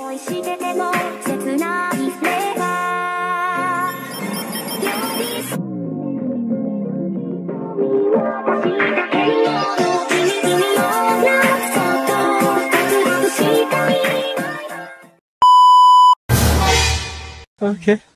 恋してても切ないフレーバー寄り添う私だけの君のようなそっと隠したい。 Okay.